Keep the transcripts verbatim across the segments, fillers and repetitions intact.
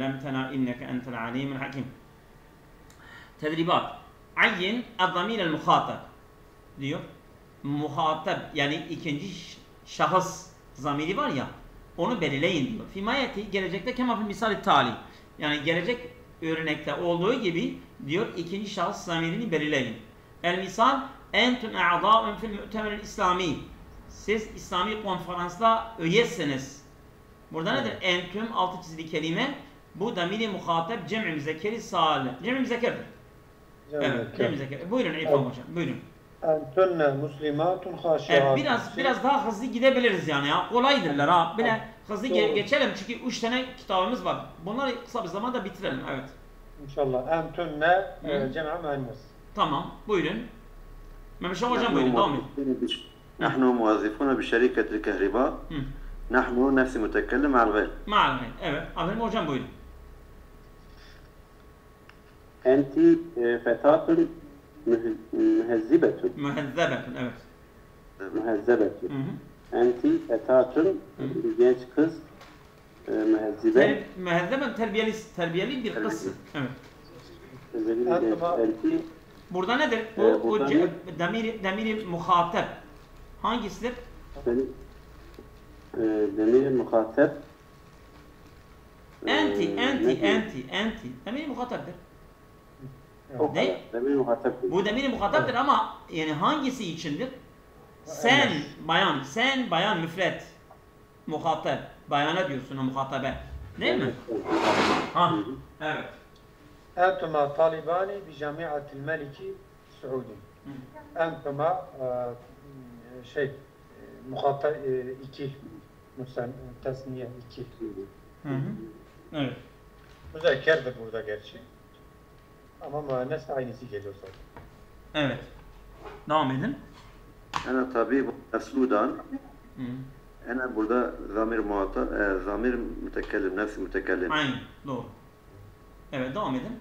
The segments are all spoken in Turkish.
علمتنا إنك أنت العليم الحكيم. Tedribat. Ayyin az-zamir el-muhatab diyor. Muhatap yani ikinci şahıs zamiri var ya, onu belirleyin diyor. Fimayeti gelecekte kemafil misal-i tali. Yani gelecek örnekte olduğu gibi diyor ikinci şahıs zamirini belirleyin. El misal entun a'da'un fil mu'temer İslami. Siz İslami konferansta üyesiniz. Burada nedir? Entüm altı çizili kelime. Bu damiri muhatap cem'i müzekkeri salih. Cem'i müzekkerdir. Evet, cem'i müzekker. Buyurun İrfan hocam. Buyurun. Entünne muslimatun haşiatun. Evet, biraz biraz daha hızlı gidebiliriz yani ya. Kolaydırlar ha. Böyle hızlı ge geçelim çünkü üç tane kitabımız var. Bunları kısa bir zamanda bitirelim. Evet. İnşallah. Entünne cem'i müennes. Tamam. Buyurun. Mehmet hocam buyurun. Devam edin. نحن موظفون بشركة الكهرباء. نحن نفس متكلم مع الغير. مع الغير. Evet. Abim hocam buyurun. Enti fetatun mühezzibetun. Mühezzebetun. Evet. Mühezzebetun. Enti fetatun genç kız mühezzibe. Mühezzeben terbiyeli terbiyeli bir kızsın. Evet. Enti. Burada nedir? Bu, bu demiri demiri muhatap. Hangisidir? Demiri muhatap. Enti, enti, enti, enti. Demiri muhataptır. Ne? Demiri muhataptır. Bu demiri muhataptır ama yani hangisi içindir? Sen bayan, sen bayan müfret. Muhatap. Bayana diyorsun o muhatabe. Değil mi? Ha. Evet. Entuma talibani bi camiatil meliki Suudi. Entuma şey muhatap iki musen tesniye iki. Hı hı. Evet. Müzekkerdir burada gerçi. Ama müennes aynısı geliyor zaten. Evet. Devam edin. Ana tabi Sudan. Ana burada zamir muhatap, zamir mütekellim, nefsi mütekellim. Aynen. Doğru. Evet, devam edin.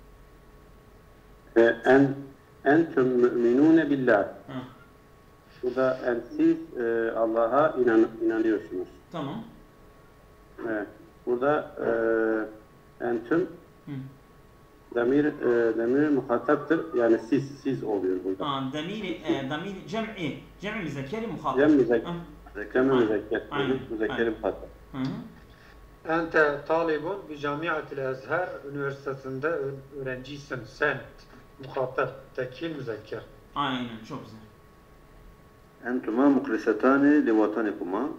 En entüm müminune billah. Burada en siz e, Allah'a inan, inanıyorsunuz. Tamam. Evet. Burada e, entüm demir e, demir muhataptır. Yani siz siz oluyor burada. Aa, demiri e, demiri cem'i cem'i müzekkeri muhatap. Cem müzekker. Cem müzekker. Müzekkeri muhatap. Hı hı. Ente talibun bi camiatil Ezher Üniversitesi'nde öğrencisin. Sen muhatap, tekil müzekker. Aynen, çok güzel. Entuma muklisetani li vatanikuma.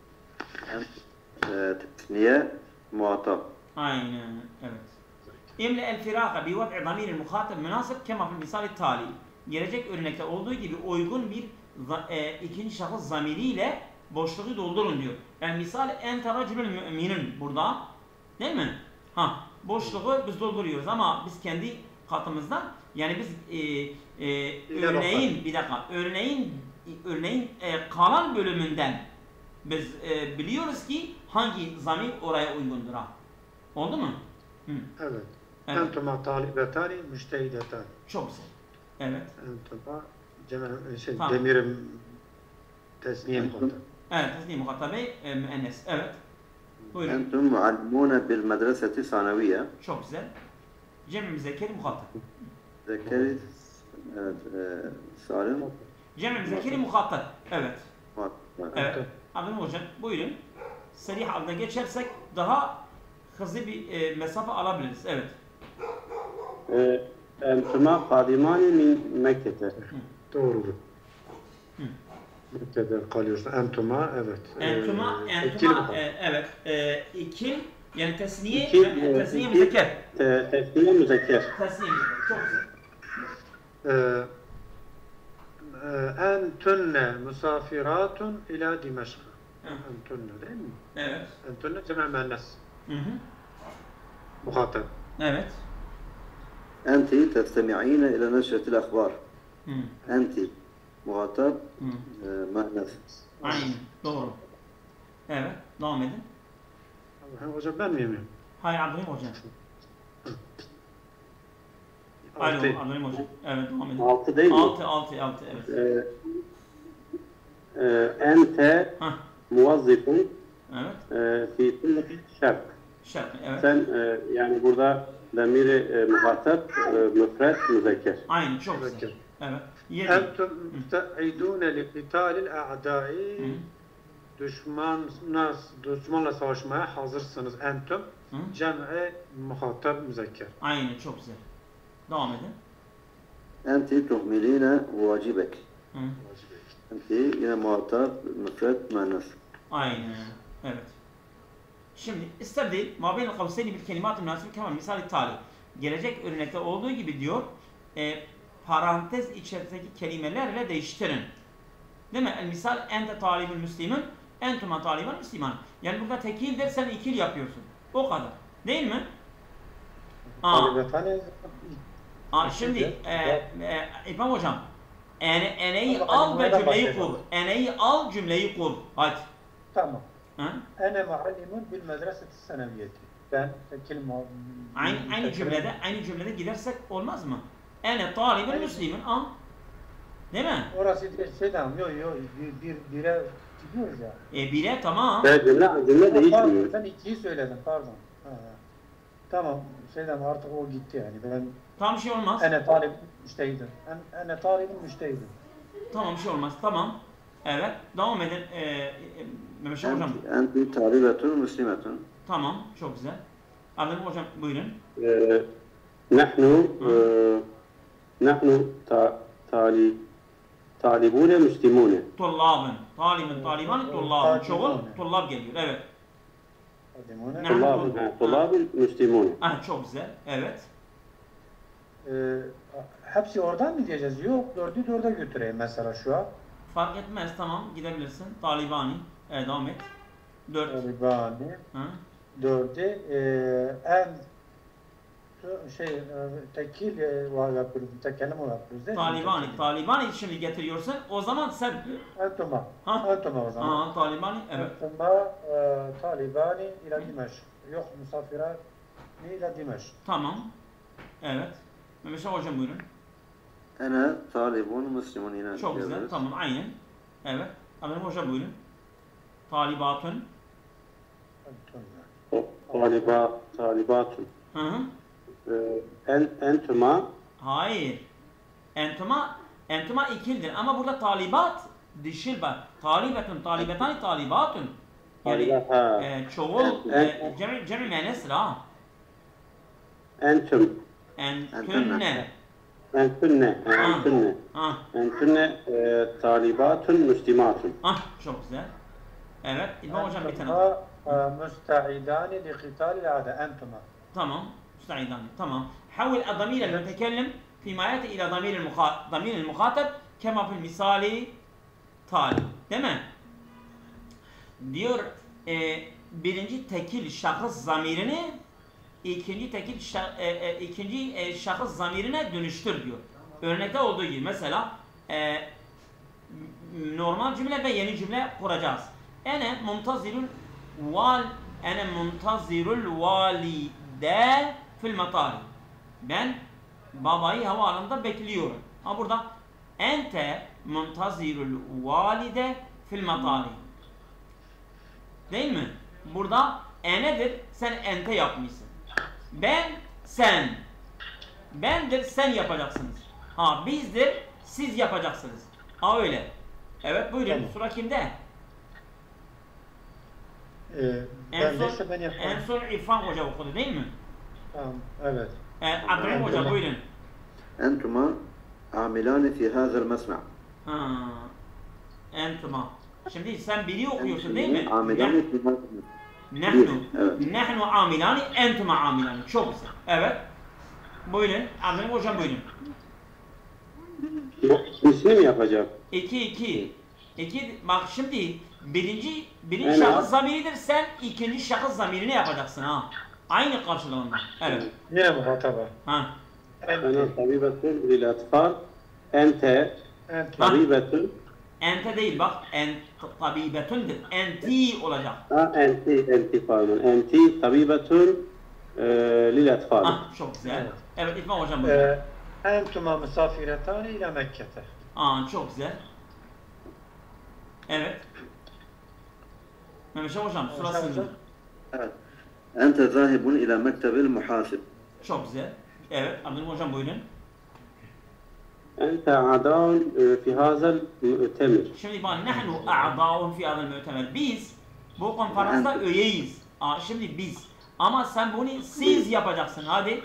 Tesniye muhatap. Aynen, evet. İmle el firaka bi vat'i damir muhatap münasip kema fil misal tali. Gelecek örnekte olduğu gibi uygun bir e, ikinci şahıs zamiriyle boşluğu doldurun diyor. Yani misal ente racülül müminun burada. Değil mi? Ha, boşluğu biz dolduruyoruz ama biz kendi katımızdan yani biz e, e, örneğin bir dakika örneğin örneğin e, kalan bölümünden biz e, biliyoruz ki hangi zamir oraya uygundur ha. Oldu mu? Hı. Evet. Evet. Entuma talibetani müştehidetan. Çok güzel. Evet. Entuma cem şey tamam. demirim tesniye muhatap. Evet, tesniye muhatabe e, müennes. Evet. Buyurun. Entum muallimune bil medreseti sanaviye. Çok güzel. Cem-i müzekkeri muhatap. Zekeri evet, e, salim. Cem-i müzekkeri muhatap. Evet. Muhatap. Evet. Abim hocam buyurun. Serih adına geçersek daha hızlı bir e, mesafe alabiliriz. Evet. Entuma kadimani min Mekke'te. Doğrudur. Mekke'de kalıyorsun. Entuma evet. Entuma, ee, entuma e, evet. E, ikil yani tesniye İkil, e, tesniye ikil, müzekker. Te, tesniye müzekker. Tesniye müzekker. Çok güzel. Ee, Entünne musafiratun ila Dimeşk. Entünne değil mi? Evet. Entünne cem-i müennes. Hı hı. Muhatap. Evet. Enti testemi'ine ila neşretil akhbar. Hı. Enti muhatap müennes. Aynen. Doğru. Evet. Devam edin. Hocam ben miyim? Hayır Abdülhamim hocam. Alo Abdülhamim hocam. Evet devam edin. Altı değil mi? Altı, altı, altı. Evet. Ee, e, ente muvazzifun evet. e, fi kulli şark. Şarkı, evet. Sen e, yani burada demiri e, muhatap, e, müfret, müzekker. Aynen, çok güzel. Müzekker. Evet. Yedi. Entum müsteidûne li qitalil a'dâi. Düşman, düşmanla savaşmaya hazırsınız. Entum cem'e muhatap müzekker. Aynen, çok güzel. Devam edin. Enti tuhmiline vacibek. Enti yine muhatap, müfret, müennes. Aynen. Evet. Şimdi istebdil mabeyne kavseyni bil kelimat-ı münasib kemal misal-i tali. Gelecek örnekte olduğu gibi diyor, e, parantez içerisindeki kelimelerle değiştirin. Değil mi? El misal ente talibül müslimin, entuma talibül müsliman. Yani burada tekildir, sen ikil yapıyorsun. O kadar. Değil mi? Aa. Aa, şimdi e, e, İbrahim hocam, ene, eneyi al ve cümleyi kur. Eneyi al, cümleyi kur. Hadi. Tamam. Ha? Ene muallimun bil medreseti seneviyeti. Ben tekil aynı, aynı cümlede, aynı cümlede gidersek olmaz mı? Ene talibül müslimin. Aa. Değil mi? Orası şey tamam. Yok yok. Bir, bir, bire gidiyoruz ya. E bire tamam. Evet, cümle, cümle değişmiyor. Ben ikiyi söyledim, pardon. Ha, ha. Tamam, şeyden artık o gitti yani. Ben Tam bir şey olmaz. ene talib müştehidin. En, ene talibin müştehidin. Tamam, bir şey olmaz. Tamam. Evet. Devam edin. Ee, e, Mehmet Şah hocam. Enti talibetun müslimetun. Tamam. Çok güzel. Anladım hocam. Buyurun. Ee, nahnu e, nahnu ta, tali talibune müslimune. Tullabın. Talibin, taliban, tullabın. Çoğul, tullab geliyor. Evet. Tullabın, ha, tullabın müslimune. Ah, çok güzel. Evet. Ee, hepsi oradan mı diyeceğiz? Yok, dördü dörde götüreyim mesela şu an. Fark etmez. Tamam. Gidebilirsin. Talibani. Evet, devam et. Dört. Talibani. Ha? Dördü. Ee, en şey, e, tekil e, var yapıyoruz, tekelim var yapıyoruz değil mi? Talibani. Talibani şimdi getiriyorsun. O zaman sen... Entuma. Ha? Entuma o zaman. Aa, Talibani. Evet. Entuma e, talibani ila Dimeşk. Yok, misafira ila Dimeşk. Tamam. Evet. Mehmet Şah hocam buyurun. Ene talibun müslimun yine. Çok güzel. diyoruz. Tamam. Aynen. Evet. Anladım hocam buyurun. Talibatun. Taliba, talibatun. Hı hı. Ee, en, entuma Hayır. Entuma, entuma ikildir ama burada talibat dişil bak. Talibetun, talibetani, talibatun. Yani Talibat, e, çoğul, e, cemi, cemi menesir ha. entüm. Entünne. Entünne. Entünne. Ah, Entünne e, talibatun müslimatun. ah, çok güzel. Evet, İlhan hocam bir tane. Entuma müsteidani li qitalil a'da. Entuma. Tamam. müsteidani. tamam. حول الضمير المتكلم فيما يأتي إلى ضمير المخاطب ضمير المخاطب كما في المثال tali. Değil mi? Diyor e, birinci tekil şahıs zamirini ikinci tekil şah, e, e, ikinci e, şahıs zamirine dönüştür diyor. Örnekte olduğu gibi mesela e, normal cümle ve yeni cümle kuracağız. Ene muntazirul val ene muntazirul valide fil matari. Ben babayı havaalanında bekliyorum. Ha burada ente muntazirul valide fil matari. Değil mi? Burada enedir, sen ente yapmışsın. Ben, sen. Bendir, sen yapacaksınız. Ha bizdir, siz yapacaksınız. Ha öyle. Evet buyurun. Tamam. Sıra kimde? Ee, en, son, ben en son İrfan Hoca okudu değil mi? Tamam, evet. Ee, Abdurrahim Hoca buyurun. Entuma amilani fi hazal mesma'. Ha. Entuma. Şimdi sen biri okuyorsun değil mi? Amilani fi hazal Nehnu. Nehnu amilani, entuma amilani. Çok güzel. Evet. Buyurun. Abdurrahim Hocam buyurun. İkisini mi yapacak? İki, iki. İki, bak şimdi birinci, birinci şahıs zamiridir, sen ikinci şahıs zamirini yapacaksın ha. Aynı karşılığında. Evet. Yine muhataba. Ha. Ene tabibetun lil atfal. Ente tabibetun. Ente değil bak. En tabibetundur. Enti olacak. Ha enti, enti pardon. Enti tabibetun e, lil atfal. Ah çok güzel. Evet, evet İlhan Hocam buyurun. Ee, Entuma misafiretani ila Mekke'te. Aa çok güzel. Evet. Mehmet Şah Hocam sırasında. Evet. Ente zahibun ila mektebil muhasib. Çok güzel. Evet, Abdülhamid hocam buyurun. أنت أعضاء في هذا المؤتمر. Şimdi bak, nahnu a'dâun fi hâzel mü'temer. Biz bu konferansta üyeyiz. Aa, şimdi biz. Ama sen bunu siz yapacaksın. Hadi.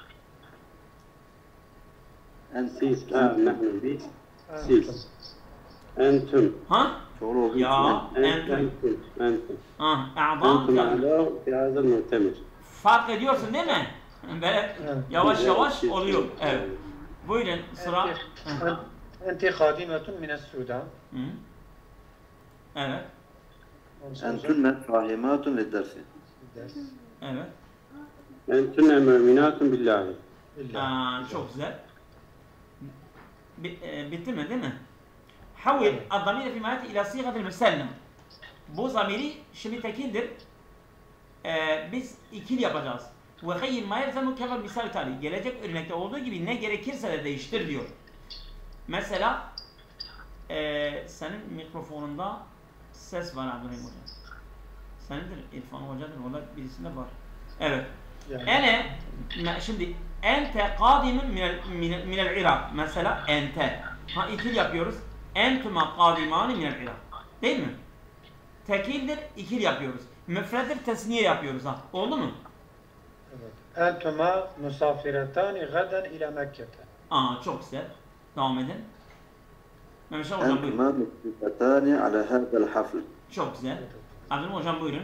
Siz. Ha, nahnu biz. Siz. Entüm. Ha? Çoğul olduğu Ya, için. entüm. Entüm. Entüm. Ah, a'dâ. Entüm أعضاء في هذا المؤتمر. Fark ediyorsun değil mi? Böyle yavaş yavaş oluyor. Evet. Buyurun sıra. Enti khadimetun mines Sudan. Hı. Evet. Entünne fahimatun liddersi. Evet. أنتن مؤمنات بالله. Aa, çok güzel. Bi- e, bitti mi değil mi? Havil ad-damir fi mahiyeti ila sigatil müsellem. Bu zamiri şimdi tekildir. Ee, biz ikili yapacağız. Ve hayyin ma yelzemu kevel misal tali. Gelecek örnekte olduğu gibi ne gerekirse de değiştir diyor. Mesela e, senin mikrofonunda ses var Abdülhamid hocam. Senindir İrfan hocadır. Orada birisinde var. Evet. Yani. Ene şimdi ente kadimun minel, minel, minel Irak. Mesela ente. Ha ikili yapıyoruz. Entuma kadimani minel Irak. Değil mi? Tekildir, ikili yapıyoruz. Müfreddir, tesniye yapıyoruz ha. Oldu mu? Evet. Entuma musafiretani gaden ila Mekke'te. Aa çok güzel. Devam edin. Mehmet Şah hocam buyurun. Entuma müşriketani ala hadel hafl. Çok güzel. Abdülhamid hocam buyurun.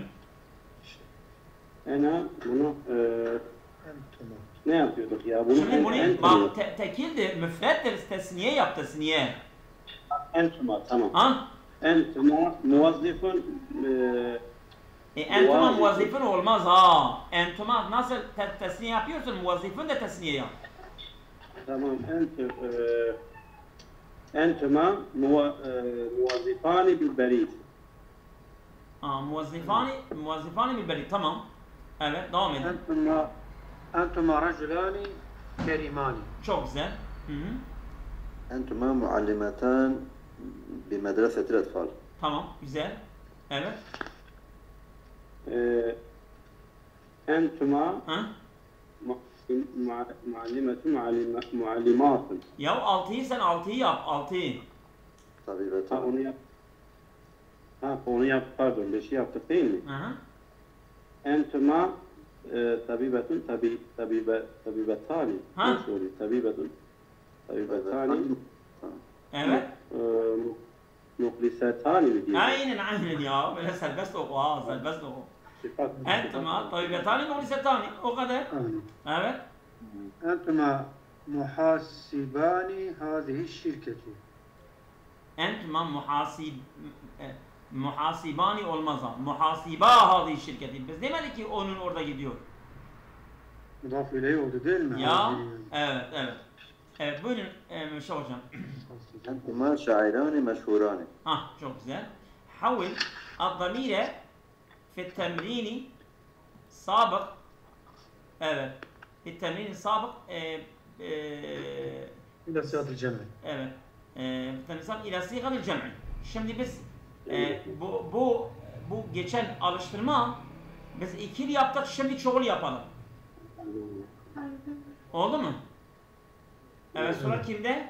أنا bunu e, Entuma. ne yapıyorduk ya? Bunu Şimdi bunu en- bak te, tekildir, müfreddir, tesniye yap tesniye. Entuma tamam. Ha? Entuma muvazzifun e, E, entuma Muvazzif. muvazzifin olmaz ha. Entuma nasıl te, tesniye yapıyorsun, muvazzifin de tesniye yap. tamam entü e, entuma muva, e, muvazzifani bil berid. Aa, muvazzifani, muvazzifani bil beri. Tamam. Evet, devam edin. Entuma Entuma raculani kerimani. Çok güzel. Hı hı. Entuma muallimatan bi medresetil etfal. Tamam, güzel. Evet. E, entuma Ha? mu- mu- muallimetun muallima- muallimatun. Ya altıyı sen altıyı yap, altıyı. Ha Tabibetan. onu yap. Ha onu yap pardon beşi yaptık değil mi? Hı hı. Entuma e, tabibetun tabi tabibe tabibetani. Ha? Nasıl oluyor? Tabibetun tabibetani Evet. e, mu- muhlisetani mi diyor? Aynen aynen ya. Böyle serbest oku ha, serbest oku. Sıfat. Entuma tayyibetani muhlisetani. O kadar. Evet. Entuma muhasibani hadihi şirketi. Entuma muhasib e, muhasibani olmaz ha. Muhasiba hadi şirketi. Biz demedik ki onun orada gidiyor. Mudaf ileyh oldu değil mi? Ya. Hadihi. Evet evet. Evet buyurun e, Müşah hocam. Entuma şairani meşhurani. Ah çok güzel. Havil ad-damire fi temrini sabık. Evet. Fi temrini sabık e, e, İlâ siyatil cem'i. evet. E, fi temrini sabık ila sigatil cem'i. Şimdi biz e, bu bu bu geçen alıştırma biz ikili yaptık, şimdi çoğul yapalım. Oldu mu? Evet, sıra kimde?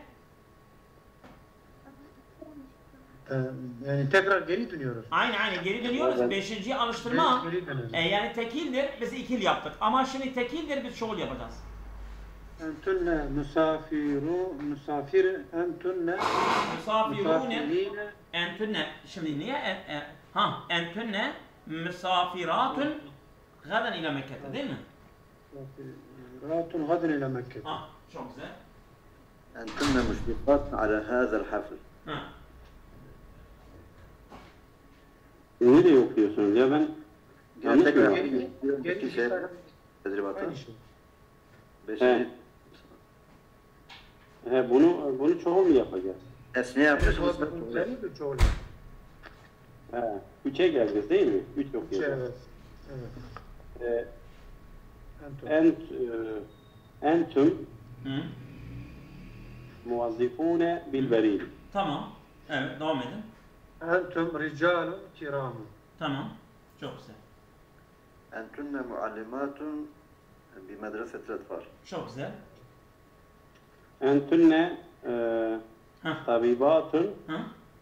Ee, yani tekrar geri dönüyoruz. Aynı aynı geri dönüyoruz. Beşinci alıştırma Geri- geri dönelim. e, yani tekildir, biz ikili yaptık. Ama şimdi tekildir, biz çoğul yapacağız. Entünne musafiru musafir entünne Misafirune musafirine entünne. Şimdi niye? E, e, ha, entünne misafiratun gadan ila Mekke'te değil mi? musafiratun gadin ila Mekke. Ha, çok güzel. Entünne müşrikat ala hadel hafl. Ha. Nereye okuyorsunuz ya ben yanlış mı Tekrar yaptım? Geri- geri iki şey tekrar- tedribata. Aynı şey. Beşinci. He, bunu bunu çoğul mu yapacağız? Esniye yapmışsınız. Geri bir çoğul. He, üçe geleceğiz değil mi? Üç Şey, okuyacağız. evet. Evet. Ee, Entüm. ent, e, entüm Hı. muvazzifune bil berid. Tamam. Evet, devam edin. Entüm ricalun kiramun. Tamam. Çok güzel. أنتن معلمات بمدرسة الأطفال. Çok güzel. أنتن Ha. طبيبات Ha.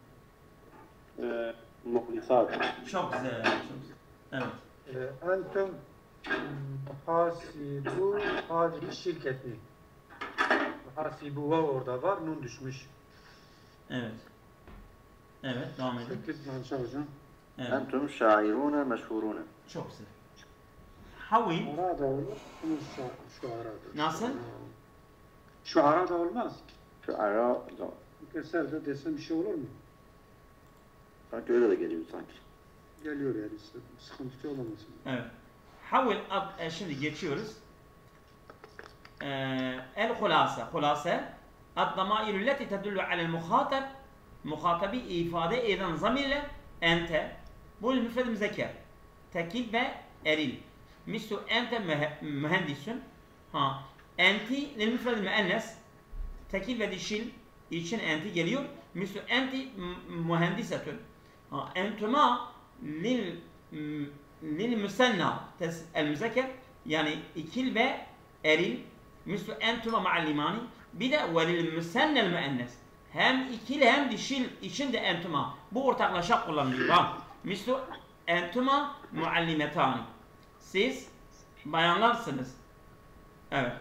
مخلصات. Çok güzel. Çok güzel. Evet. Ee, Entüm muhasibu hadihi şirketi. Muhasibu var orada var. Nun düşmüş. Evet. Evet. Devam edin. Sekiz manşa hocam. Evet. أنتم شاعرون مشهورون. Çok güzel. Havil. Şuara da olur. Şu, şuara da. Nasıl? Şuara da olmaz. شعراء. Keser de desem bir şey olur mu? Sanki öyle de geliyor sanki. Geliyor yani. Sıkıntı olmasın. Evet. Havil ad, e, şimdi geçiyoruz. Ee, el hulasa. Hulasa ad-damairü leti tedullu alel muhatab, muhatabi ifade eden zamirle ente, bu müfred müzekker, tekil ve eril. Mislu ente mühendisun, ha, enti lil müfred müennes, tekil ve dişil için enti geliyor. Mislu enti mühendisetun, ha, entuma lil lil müsenna el müzekker, yani ikil ve eril. Mislu entuma ma'allimani. Bir de velil müsennel müennes. Hem ikili hem dişil için de entuma. Bu ortaklaşa kullanılıyor. Ha. Mislu entuma muallimetani. Siz bayanlarsınız. Evet.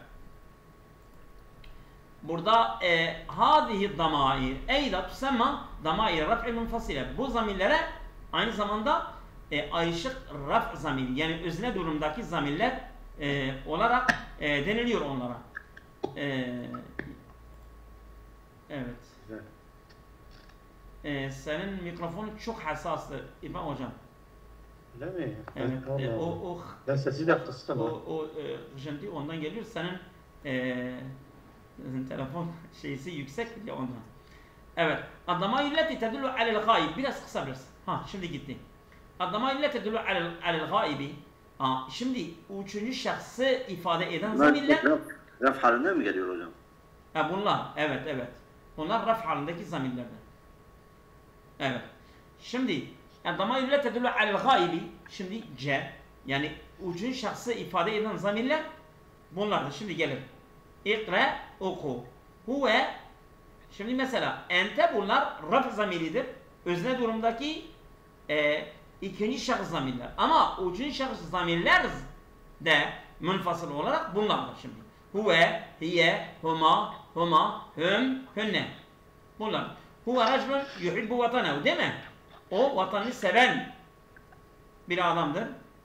Burada e, hadihi damair eyda tusemma damair raf'i munfasile. Bu zamirlere aynı zamanda e, ayrışık raf zamiri, yani özne durumdaki zamirler e, olarak e, deniliyor onlara. E, evet. Güzel. E, senin mikrofonun çok hassastı İrfan hocam. Öyle mi? Evet. Ben, E, o o, o ben sesi de kıstım. o, o e, hıcıntı ondan geliyor. Senin e, telefon şeysi yüksek ya ondan. Evet. Ad-damair leti tedullu alel gayb. Biraz kısa biraz. Ha şimdi gitti. Ad-damair leti tedullu alel alel gaybi. Ha şimdi üçüncü şahsı ifade eden zamirler. Raf, raf halinde mi geliyor hocam? Ha bunlar. Evet evet. Bunlar raf halindeki zamirlerden. Evet. Şimdi ad-damair leti tedullu alel gaybi. Şimdi C. Yani üçüncü şahsı ifade eden zamirler bunlardır. Şimdi gelir. İkra, oku. Huve. Şimdi mesela ente bunlar raf zamiridir. Özne durumdaki e, ikinci şahıs zamirler. Ama üçüncü şahıs zamirler de münfasıl olarak bunlardır şimdi. Huve, hiye, huma, huma, hüm, hünne. Bunlar. Huve raclun yuhibbu vatanehu, değil mi? O vatanını seven bir adamdır.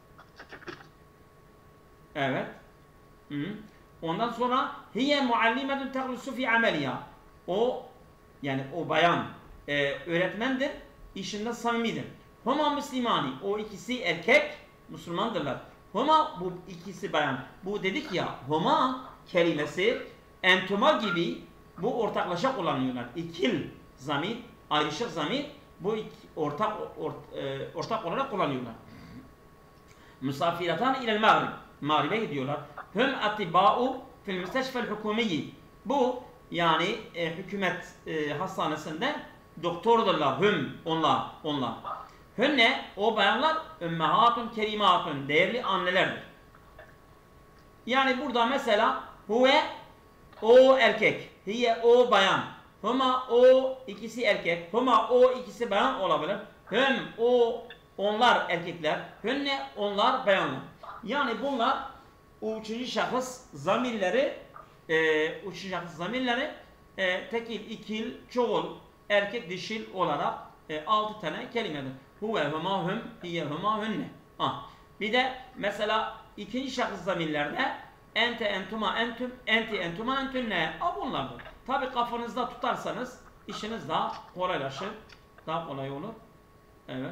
Evet. Hı. Ondan sonra hiye muallimedun tehlusu fi ameliha. O yani o bayan e, öğretmendir, işinde samimidir. Huma müslimani. O ikisi erkek, Müslümandırlar. Huma bu ikisi bayan. Bu dedik ya, huma kelimesi entuma gibi bu ortaklaşa kullanıyorlar. İkil zamir, ayrışık zamir bu iki, ortak ort, e, ortak olarak kullanıyorlar. Musafiratan ilel mağrib. Mağrib'e gidiyorlar. Hüm atibâ'u fil müsteşfel hükûmiyyi. Bu yani e, hükümet e, hastanesinde doktordurlar. Hüm onlar. onlar. Hünne o bayanlar ümmehatun kerimatun. Değerli annelerdir. Yani burada mesela huve o erkek. Hiye o bayan. Huma o ikisi erkek. Huma o ikisi bayan olabilir. Hüm o onlar erkekler. Hünne onlar bayanlar. Yani bunlar üçüncü şahıs zamirleri e, üçüncü şahıs zamirleri e, tekil, ikil, çoğul, erkek, dişil olarak e, altı tane kelimedir. Huve, huma, hüm, hiye, huma, hünne. Ah. Bir de mesela ikinci şahıs zamirlerde ente, entuma, entüm, enti, entuma, entünne. A bunlardır. Tabi kafanızda tutarsanız işiniz daha kolaylaşır. Daha kolay olur. Evet.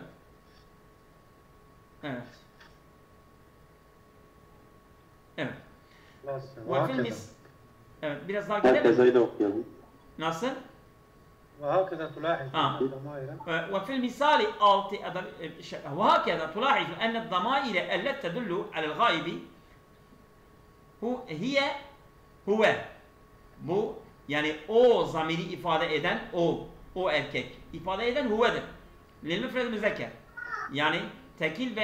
Evet. Evet. Ve filmis. Evet, biraz daha gidelim. Herkese de okuyalım. Nasıl? وهكذا تلاحظ آه. أن الضمائر وفي المثال التي وهكذا تلاحظ أن الضمائر التي تدل على الغائب هو هي هو bu yani o zamiri ifade eden o o erkek ifade eden huvedir. Lil müfred müzekker. Yani tekil ve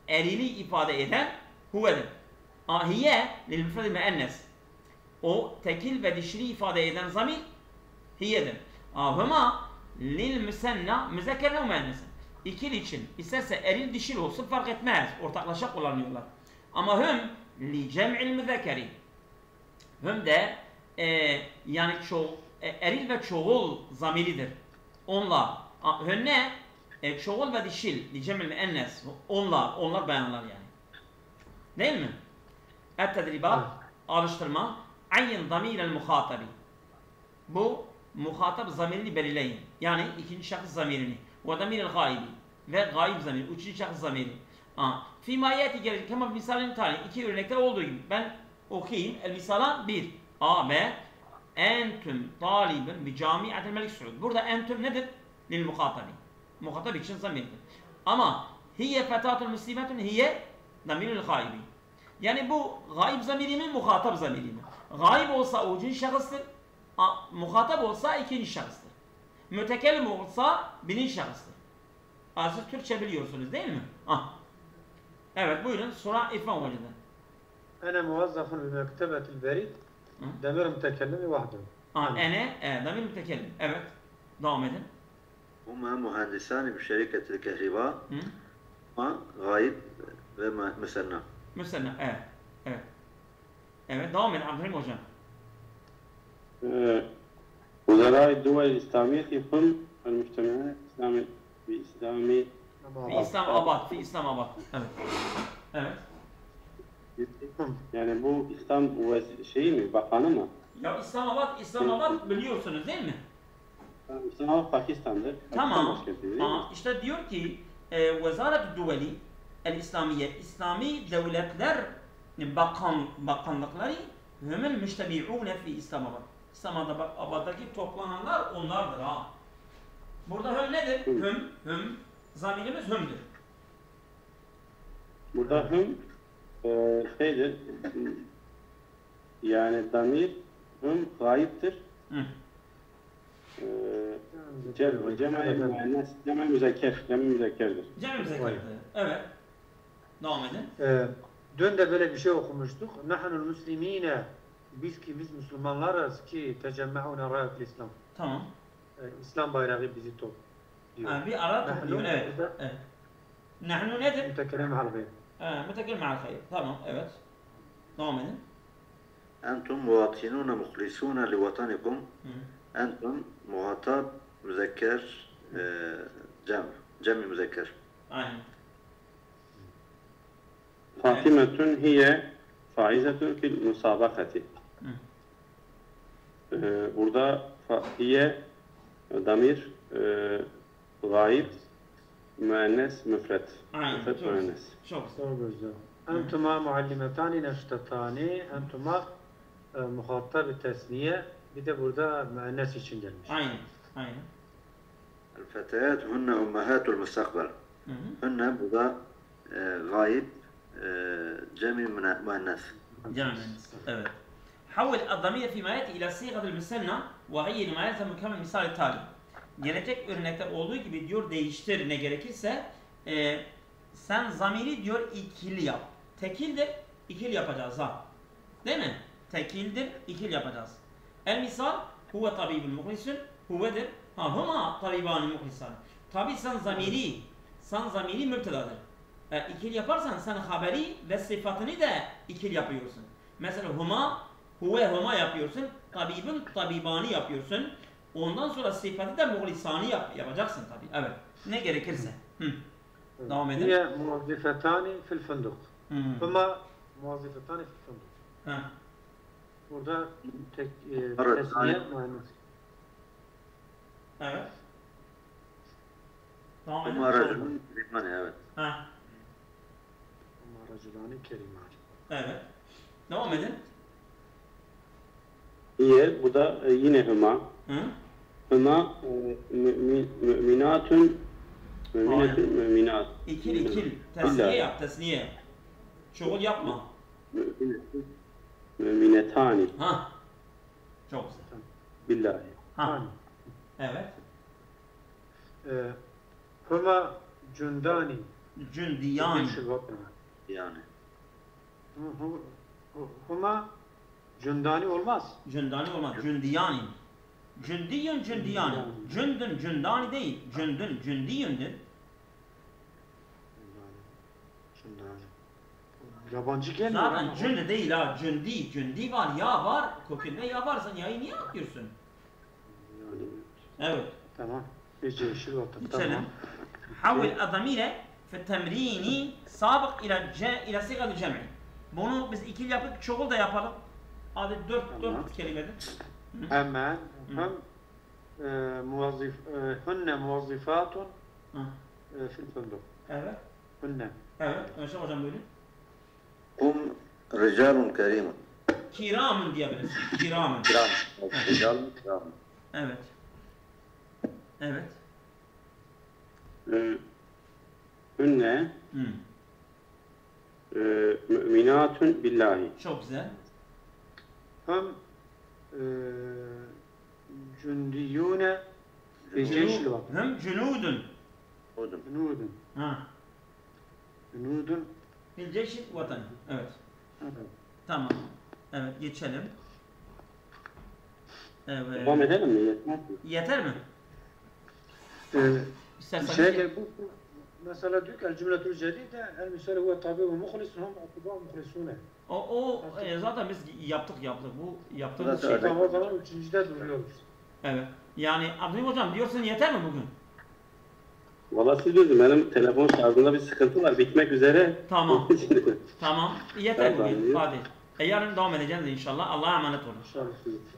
erili ifade eden huvedir. A hiye lil müfredi müennes. O tekil ve dişili ifade eden zamir hiyedir. A huma lil müsenna müzekker ve müennes. İkili için isterse eril dişil olsun fark etmez. Ortaklaşa kullanıyorlar. Ama hüm li cem'il müzekkeri. Hüm de e, yani ço e, eril ve çoğul zamiridir. Onlar. Hüm ne? E, çoğul ve dişil. Li cem'il müennes. Onlar. Onlar beyanlar yani. Değil mi? Et-tedribat. Alıştırma. Ayyin zamirel muhatabi. Bu muhatap zamirini belirleyin. Yani ikinci şahıs zamirini. Ve zamirel gaibi. Ve gaib zamiri. Üçüncü şahıs zamiri. Fîmâ yâti gelecek. Ama misalin tane. İki örnekler olduğu gibi. Ben okuyayım. El misalan bir. A, B. Entüm talibun bi camiatil Melik Suud. Burada entüm nedir? Lil muhatabi. Muhatap için zamirdir. Ama hiye fetatul muslimetun hiye zamirul gaibi. Yani bu gaib zamiri mi, muhatap zamiri mi? Gaib olsa o üçüncü şahıstır. Muhatap olsa ikinci şahıstır. Mütekellim olsa birinci şahıstır. Artık Türkçe biliyorsunuz değil mi? Ah. Evet buyurun. Sonra İrfan Hoca'dan. Ene muvazzafun bi mektebetil berid. Demir mütekellimi vahdu. Ah, ene, e, demir mütekellim. Evet. Devam edin. هما مهندسان بشركة الكهرباء ما غايب ve müsenna. Müsenna, evet. Evet. Evet, devam edin Abdülhamid Hocam. وزراء الدول الإسلامية هم المجتمعون الإسلامي بإسلامي Fi İslamabad, fi İslamabad. Evet. Evet. Yani bu İslam şeyi mi, bakanı mı? Ya İslamabad, İslamabad biliyorsunuz değil mi? İslamabad Pakistan'dır. Tamam. Pakistan Aa, işte diyor ki e, Vezaret-i Duveli el-İslamiye, İslami devletler bakan, bakanlıkları hümül müştebi'ûne fi İslamabad. İslamabad'daki toplananlar onlardır ha. Burada hüm nedir? Hüm, hüm. Zamirimiz hümdür. Burada hüm e, şeydir, yani damir hüm gayiptir. Hı. Cem, cemel müennes, cemel müzekker, cemel müzekkerdir. Cemel müzekkerdir. Evet. Devam edin. Ee, dün de böyle bir şey okumuştuk. Nahnul muslimine, biz ki biz Müslümanlarız ki tecemme'une râyat İslam. Tamam. Ee, İslam bayrağı bizi top diyor. Ha, bir ara topluyor. Evet. Evet. Nahnu nedir? Mütekellim al gayr. Ha, mütekellim al hayır. Tamam. Evet. Devam edin. أنتم مواطنون مخلصون لوطنكم. Hı. أنتم مخاطب مذكر جمع جمع مذكر. Aynen. Fatimetun hiye faizetun fil musabakati. Ee, burada hiye damir e, gayb müennes müfret. Aynen. Müfret Çok, müennes. çok güzel. Doğru güzel. Entuma muallimetani neştetani, entuma e, muhattab tesniye, bir de burada müennes için gelmiş. Aynen. Aynen. الفتيات هن أمهات المستقبل. Hı hı. هن burada e, gayb e, cemi müennes. جميل. Evet. حول الضمير فيما يأتي إلى صيغة المثنى وغير ما يلزم كما المثال التالي. Gelecek örnekte olduğu gibi diyor değiştir ne gerekirse e, sen zamiri diyor ikili yap. Tekildir, ikili yapacağız ha. Değil mi? Tekildir, ikili yapacağız. El misal huve tabibul muhlisun huvedir. Ha huma tabibani muhlisan. Tabi sen zamiri, sen zamiri müptedadır. E, ikili yaparsan sen haberi ve sıfatını da ikili yapıyorsun. Mesela huma, huve huma yapıyorsun. Tabibun tabibani yapıyorsun. Ondan sonra sıfatı da muhlisani yap, yapacaksın tabi. Evet. Ne gerekirse. Hı. Devam edin. Hiye muvazzifetani fil fınduk. Huma muvazzifetani fil fınduk. Ha. Burada tek e, Evet, tesniye aynen. müennes. Evet. Devam edin. Huma racun limani evet. Ha. Huma raculani kerimani. Evet. Devam edin. Hiye bu da e, yine hüma. Hı? Hüma e, mümin, müminatun müminatun müminat. İkil ikil. Tesniye yap, tesniye. Çoğul yapma. Müminatun müminetani. Ha. Çok güzel. Billahi. Ha. Evet. Ee, Huma cundani Cündiyani. جيش الوطن Yani. Hu- hu- hu- Huma cündani olmaz. Cündani olmaz. Cündiyani. Cündiyün cündiyani. Cündün cündani değil. Cündün cündiyündür. Cündani. Yabancı gelmiyor Zaten ama. cünd değil ha. Cündi. Cündi var. Ya var. Kökünde ya var. Sen yayı niye atıyorsun? Evet. Tamam. جيش الوطن Geçelim. tamam. حول الضمير في التمرين سابق إلى ج- إلى صيغة الجمع. Bunu biz ikili yapıp çoğul da yapalım. Hadi dört Tamam. dört kelimedir. Hemen hem e, muvazzif e, hunne muvazzifatun Hı. e, fil fındık. Evet. Hunne. Evet. Önce hocam buyurun. Kum rijalun kerimun. Kiramın diyebilirsin. Kiramın. Kiram. Rijalun kiramun. Evet. Evet. Ee, Hünne Hı. e, müminatun billahi. Çok güzel. Hem e, cündiyune fi ceyşil vatan. Hem cunudun. Udum. Cunudun. Ha. Cunudun. Bil ceşil vatan. Evet. Evet. Tamam. Evet geçelim. Evet. Devam edelim mi? Yetmez mi? Yeter mi? E, İstersen şey gel bu bu- mesela diyor ki el cümletül cedide el misal huve tabi ve muhlisun hem atibâ muhlisune. o, o e, zaten biz yaptık yaptık. Bu yaptığımız Zaten şey. öyle. Tamam o zaman üçüncüde duruyoruz. Evet. Yani Abdülhamid hocam diyorsun yeter mi bugün? Valla siz diyorsunuz benim telefon şarjında bir sıkıntı var. Bitmek üzere. Tamam. Tamam. Yeter Tamam, bugün. diyor. Hadi. E yarın devam edeceğiz inşallah. Allah'a emanet olun. İnşallah.